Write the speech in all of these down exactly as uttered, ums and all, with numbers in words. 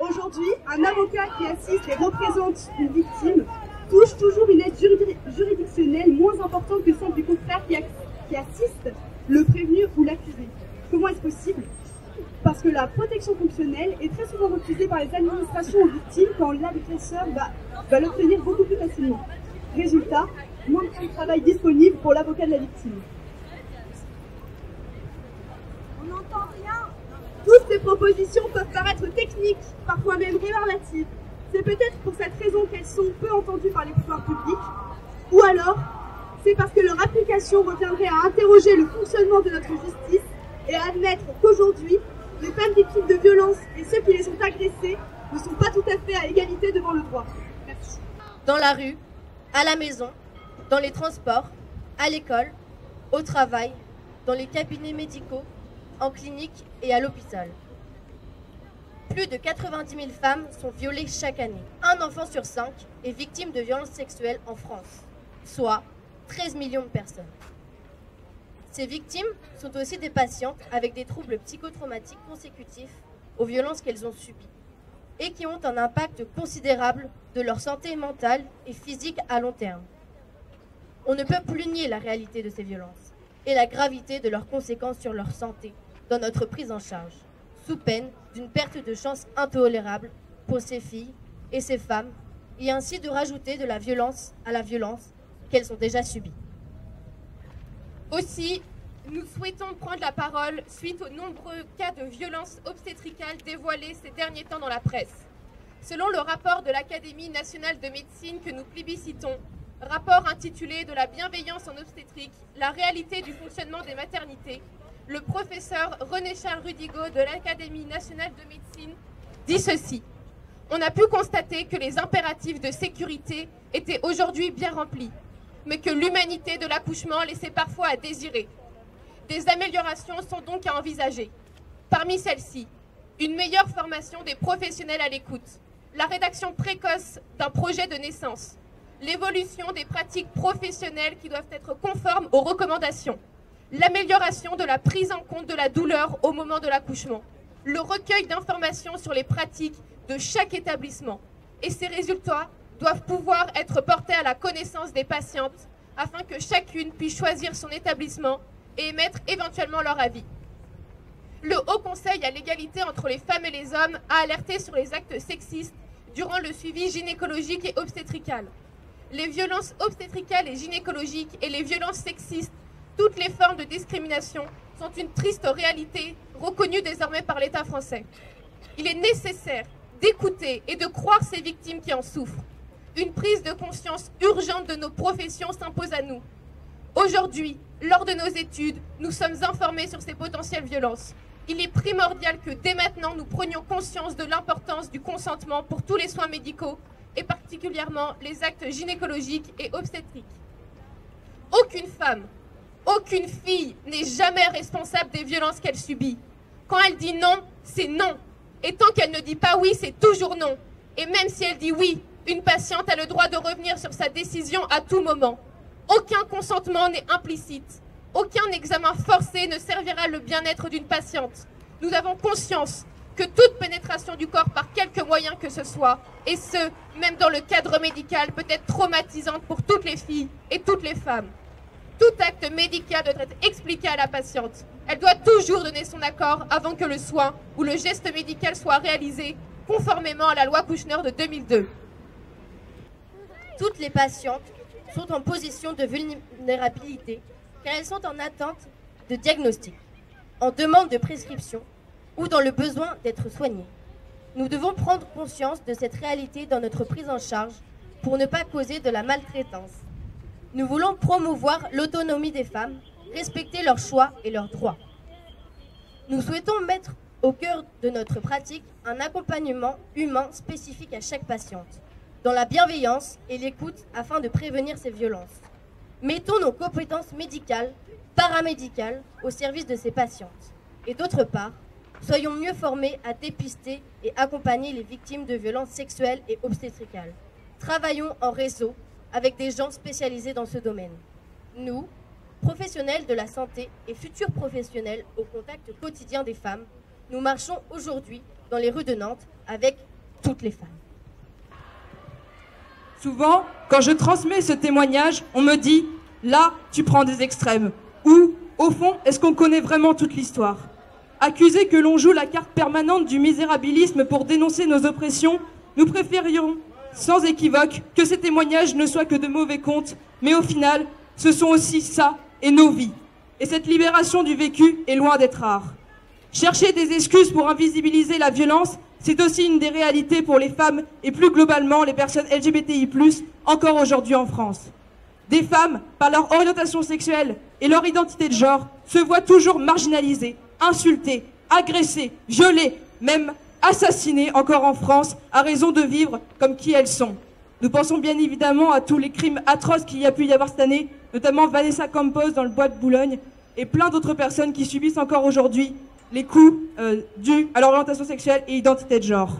Aujourd'hui, un avocat qui assiste et représente une victime touche toujours une aide juridictionnelle moins importante que celle du confrère qui, qui assiste le prévenu ou l'accusé. Comment est-ce possible? Parce que la protection fonctionnelle est très souvent refusée par les administrations aux victimes quand l'agresseur va, va l'obtenir beaucoup plus facilement. Résultat, moins de temps de travail disponible pour l'avocat de la victime. On n'entend rien. Toutes ces propositions peuvent paraître techniques, parfois même rébarbatives. C'est peut-être pour cette raison qu'elles sont peu entendues par les pouvoirs publics, ou alors c'est parce que leur application reviendrait à interroger le fonctionnement de notre justice et à admettre qu'aujourd'hui, les femmes victimes de violences et ceux qui les ont agressées ne sont pas tout à fait à égalité devant le droit. Merci. Dans la rue, à la maison, dans les transports, à l'école, au travail, dans les cabinets médicaux, en clinique et à l'hôpital. Plus de quatre-vingt-dix mille femmes sont violées chaque année. Un enfant sur cinq est victime de violences sexuelles en France, soit treize millions de personnes. Ces victimes sont aussi des patientes avec des troubles psychotraumatiques consécutifs aux violences qu'elles ont subies et qui ont un impact considérable de leur santé mentale et physique à long terme. On ne peut plus nier la réalité de ces violences et la gravité de leurs conséquences sur leur santé dans notre prise en charge, sous peine d'une perte de chance intolérable pour ces filles et ces femmes, et ainsi de rajouter de la violence à la violence qu'elles ont déjà subie. Aussi, nous souhaitons prendre la parole suite aux nombreux cas de violences obstétricales dévoilés ces derniers temps dans la presse. Selon le rapport de l'Académie nationale de médecine que nous plébiscitons, rapport intitulé « De la bienveillance en obstétrique, la réalité du fonctionnement des maternités », le professeur René-Charles Rudigo de l'Académie nationale de médecine dit ceci. On a pu constater que les impératifs de sécurité étaient aujourd'hui bien remplis, mais que l'humanité de l'accouchement laissait parfois à désirer. Des améliorations sont donc à envisager. Parmi celles-ci, une meilleure formation des professionnels à l'écoute, la rédaction précoce d'un projet de naissance, l'évolution des pratiques professionnelles qui doivent être conformes aux recommandations, l'amélioration de la prise en compte de la douleur au moment de l'accouchement, le recueil d'informations sur les pratiques de chaque établissement. Et ces résultats doivent pouvoir être portés à la connaissance des patientes afin que chacune puisse choisir son établissement et émettre éventuellement leur avis. Le Haut Conseil à l'égalité entre les femmes et les hommes a alerté sur les actes sexistes durant le suivi gynécologique et obstétrical. Les violences obstétricales et gynécologiques et les violences sexistes, toutes les formes de discrimination, sont une triste réalité reconnue désormais par l'État français. Il est nécessaire d'écouter et de croire ces victimes qui en souffrent. Une prise de conscience urgente de nos professions s'impose à nous. Aujourd'hui, lors de nos études, nous sommes informés sur ces potentielles violences. Il est primordial que dès maintenant, nous prenions conscience de l'importance du consentement pour tous les soins médicaux et particulièrement les actes gynécologiques et obstétriques. Aucune femme, aucune fille n'est jamais responsable des violences qu'elle subit. Quand elle dit non, c'est non. Et tant qu'elle ne dit pas oui, c'est toujours non. Et même si elle dit oui, une patiente a le droit de revenir sur sa décision à tout moment. Aucun consentement n'est implicite. Aucun examen forcé ne servira le bien-être d'une patiente. Nous avons conscience que toute pénétration du corps par quelque moyen que ce soit, et ce, même dans le cadre médical, peut être traumatisante pour toutes les filles et toutes les femmes. Tout acte médical doit être expliqué à la patiente. Elle doit toujours donner son accord avant que le soin ou le geste médical soit réalisé, conformément à la loi Kouchner de deux mille deux. Toutes les patientes sont en position de vulnérabilité car elles sont en attente de diagnostic, en demande de prescription ou dans le besoin d'être soignées. Nous devons prendre conscience de cette réalité dans notre prise en charge pour ne pas causer de la maltraitance. Nous voulons promouvoir l'autonomie des femmes, respecter leurs choix et leurs droits. Nous souhaitons mettre au cœur de notre pratique un accompagnement humain spécifique à chaque patiente, dans la bienveillance et l'écoute afin de prévenir ces violences. Mettons nos compétences médicales, paramédicales au service de ces patientes. Et d'autre part, soyons mieux formés à dépister et accompagner les victimes de violences sexuelles et obstétricales. Travaillons en réseau avec des gens spécialisés dans ce domaine. Nous, professionnels de la santé et futurs professionnels au contact quotidien des femmes, nous marchons aujourd'hui dans les rues de Nantes avec toutes les femmes. Souvent, quand je transmets ce témoignage, on me dit « là, tu prends des extrêmes » ou « au fond, est-ce qu'on connaît vraiment toute l'histoire ?» Accusés que l'on joue la carte permanente du misérabilisme pour dénoncer nos oppressions, nous préférions, sans équivoque, que ces témoignages ne soient que de mauvais contes, mais au final, ce sont aussi ça et nos vies. Et cette libération du vécu est loin d'être rare. Chercher des excuses pour invisibiliser la violence, c'est aussi une des réalités pour les femmes et plus globalement les personnes L G B T I plus, encore aujourd'hui en France. Des femmes, par leur orientation sexuelle et leur identité de genre, se voient toujours marginalisées, insultées, agressées, violées, même assassinées encore en France à raison de vivre comme qui elles sont. Nous pensons bien évidemment à tous les crimes atroces qu'il y a pu y avoir cette année, notamment Vanessa Campos dans le bois de Boulogne et plein d'autres personnes qui subissent encore aujourd'hui les coups euh, dus à leur orientation sexuelle et identité de genre.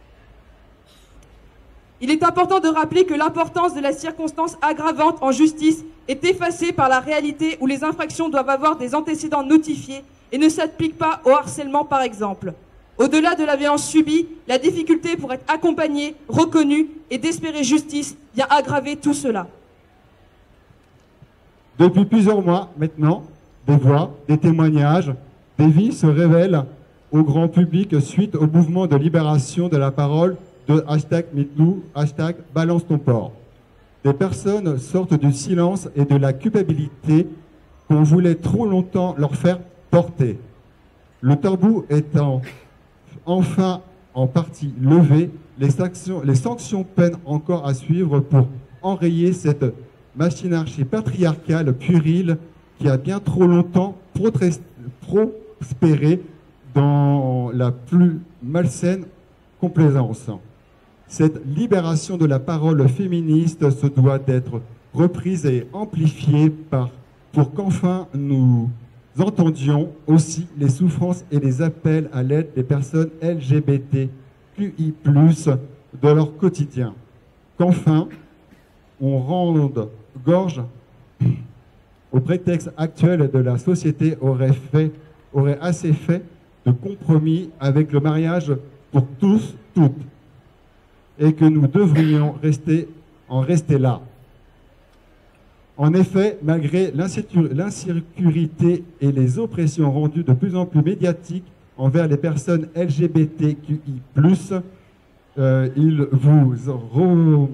Il est important de rappeler que l'importance de la circonstance aggravante en justice est effacée par la réalité où les infractions doivent avoir des antécédents notifiés et ne s'appliquent pas au harcèlement par exemple. Au-delà de la violence subie, la difficulté pour être accompagnée, reconnue et d'espérer justice vient aggraver tout cela. Depuis plusieurs mois maintenant, des voix, des témoignages, des vies se révèlent au grand public suite au mouvement de libération de la parole de hashtag MeToo, hashtag Balance ton porc. Des personnes sortent du silence et de la culpabilité qu'on voulait trop longtemps leur faire porter. Le tabou étant enfin en partie levé, les sanctions, les sanctions peinent encore à suivre pour enrayer cette machinarchie patriarcale puérile qui a bien trop longtemps prospéré dans la plus malsaine complaisance. Cette libération de la parole féministe se doit d'être reprise et amplifiée par, pour qu'enfin nous entendions aussi les souffrances et les appels à l'aide des personnes L G B T Q I plus, de leur quotidien. Qu'enfin, on rende gorge au prétexte actuel de la société aurait, fait, aurait assez fait de compromis avec le mariage pour tous, toutes, et que nous devrions rester, en rester là. En effet, malgré l'insécurité et les oppressions rendues de plus en plus médiatiques envers les personnes L G B T Q I plus, euh, il vous re...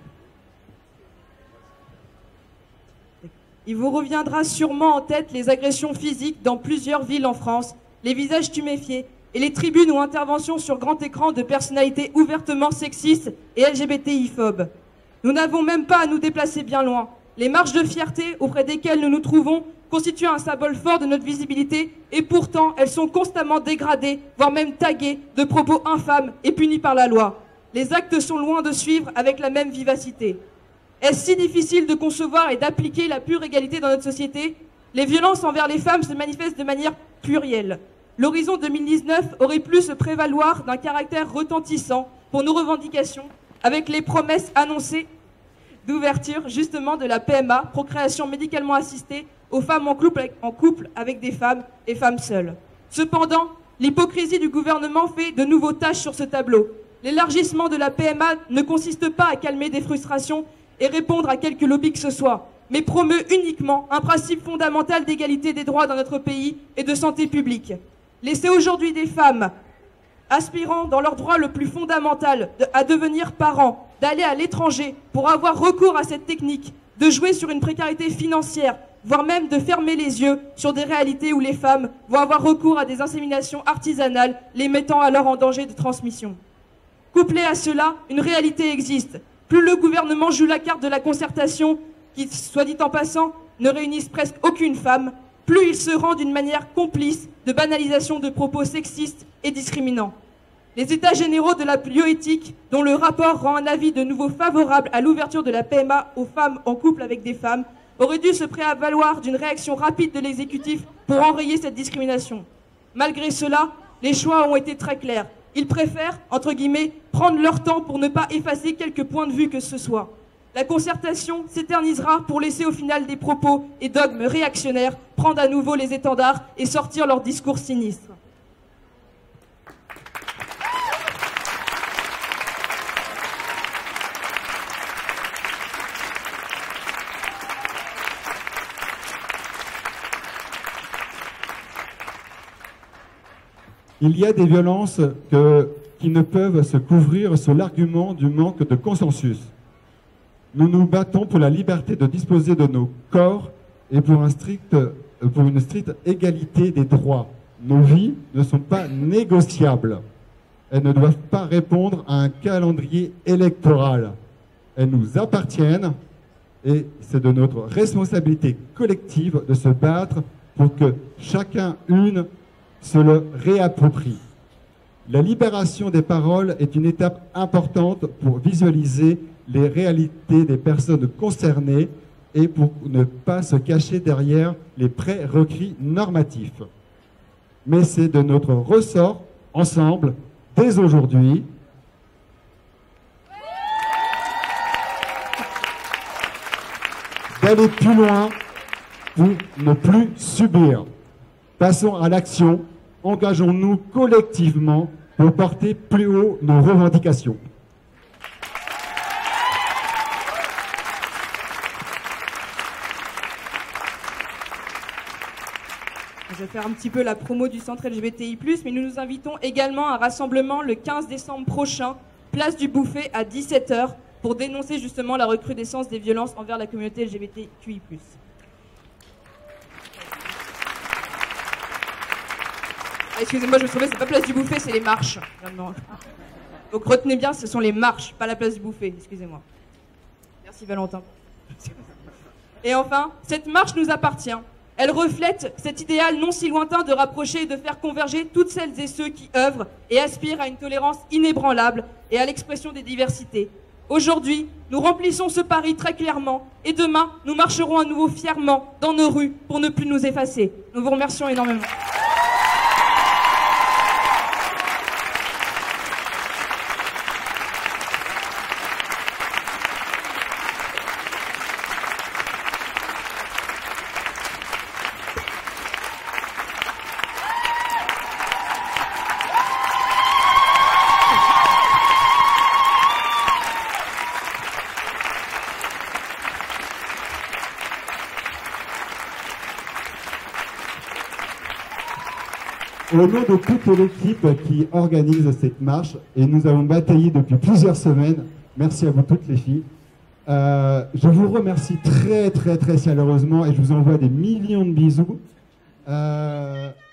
Il vous reviendra sûrement en tête les agressions physiques dans plusieurs villes en France, les visages tuméfiés et les tribunes ou interventions sur grand écran de personnalités ouvertement sexistes et L G B T I-phobes. Nous n'avons même pas à nous déplacer bien loin. Les marches de fierté auprès desquelles nous nous trouvons constituent un symbole fort de notre visibilité et pourtant elles sont constamment dégradées, voire même taguées de propos infâmes et punis par la loi. Les actes sont loin de suivre avec la même vivacité. Est-ce si difficile de concevoir et d'appliquer la pure égalité dans notre société? Les violences envers les femmes se manifestent de manière plurielle. L'horizon deux mille dix-neuf aurait pu se prévaloir d'un caractère retentissant pour nos revendications, avec les promesses annoncées d'ouverture justement de la P M A, procréation médicalement assistée, aux femmes en couple, avec, en couple avec des femmes et femmes seules. Cependant, l'hypocrisie du gouvernement fait de nouveaux taches sur ce tableau. L'élargissement de la P M A ne consiste pas à calmer des frustrations et répondre à quelques lobbies que ce soit, mais promeut uniquement un principe fondamental d'égalité des droits dans notre pays et de santé publique. Laisser aujourd'hui des femmes aspirant dans leur droit le plus fondamental de, à devenir parents, d'aller à l'étranger pour avoir recours à cette technique, de jouer sur une précarité financière, voire même de fermer les yeux sur des réalités où les femmes vont avoir recours à des inséminations artisanales, les mettant alors en danger de transmission. Couplé à cela, une réalité existe. Plus le gouvernement joue la carte de la concertation, qui, soit dit en passant, ne réunissent presque aucune femme, plus il se rend d'une manière complice de banalisation de propos sexistes et discriminants. Les états généraux de la bioéthique, dont le rapport rend un avis de nouveau favorable à l'ouverture de la P M A aux femmes en couple avec des femmes, auraient dû se prévaloir d'une réaction rapide de l'exécutif pour enrayer cette discrimination. Malgré cela, les choix ont été très clairs. Ils préfèrent, entre guillemets, prendre leur temps pour ne pas effacer quelques points de vue que ce soit. La concertation s'éternisera pour laisser au final des propos et dogmes réactionnaires prendre à nouveau les étendards et sortir leurs discours sinistres. Il y a des violences que, qui ne peuvent se couvrir sous l'argument du manque de consensus. Nous nous battons pour la liberté de disposer de nos corps et pour, un strict, pour une stricte égalité des droits. Nos vies ne sont pas négociables. Elles ne doivent pas répondre à un calendrier électoral. Elles nous appartiennent et c'est de notre responsabilité collective de se battre pour que chacun une se le réapproprie. La libération des paroles est une étape importante pour visualiser les réalités des personnes concernées et pour ne pas se cacher derrière les prérequis normatifs. Mais c'est de notre ressort, ensemble, dès aujourd'hui, d'aller plus loin pour ne plus subir. Passons à l'action, engageons-nous collectivement pour porter plus haut nos revendications. Je vais faire un petit peu la promo du centre L G B T I plus, mais nous nous invitons également à un rassemblement le quinze décembre prochain, place du Bouffet à dix-sept heures, pour dénoncer justement la recrudescence des violences envers la communauté L G B T Q I plus. Ah, excusez-moi, je me trompais, c'est pas place du Bouffet, c'est les marches. Donc retenez bien, ce sont les marches, pas la place du Bouffet, excusez-moi. Merci Valentin. Et enfin, cette marche nous appartient. Elle reflète cet idéal non si lointain de rapprocher et de faire converger toutes celles et ceux qui œuvrent et aspirent à une tolérance inébranlable et à l'expression des diversités. Aujourd'hui, nous remplissons ce pari très clairement et demain, nous marcherons à nouveau fièrement dans nos rues pour ne plus nous effacer. Nous vous remercions énormément. Au nom de toute l'équipe qui organise cette marche, et nous avons bataillé depuis plusieurs semaines, merci à vous toutes les filles, euh, je vous remercie très très très chaleureusement et je vous envoie des millions de bisous. Euh,